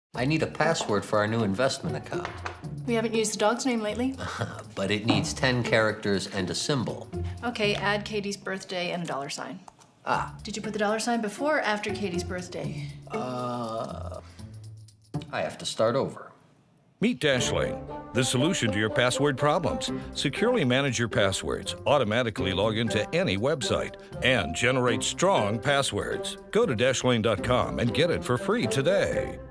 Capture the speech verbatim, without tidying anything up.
I need a password for our new investment account. We haven't used the dog's name lately. But it needs ten characters and a symbol. Okay, add Katie's birthday and a dollar sign. Ah. Did you put the dollar sign before or after Katie's birthday? Uh, I have to start over. Meet Dashlane, the solution to your password problems. Securely manage your passwords, automatically log into any website, and generate strong passwords. Go to dashlane dot com and get it for free today.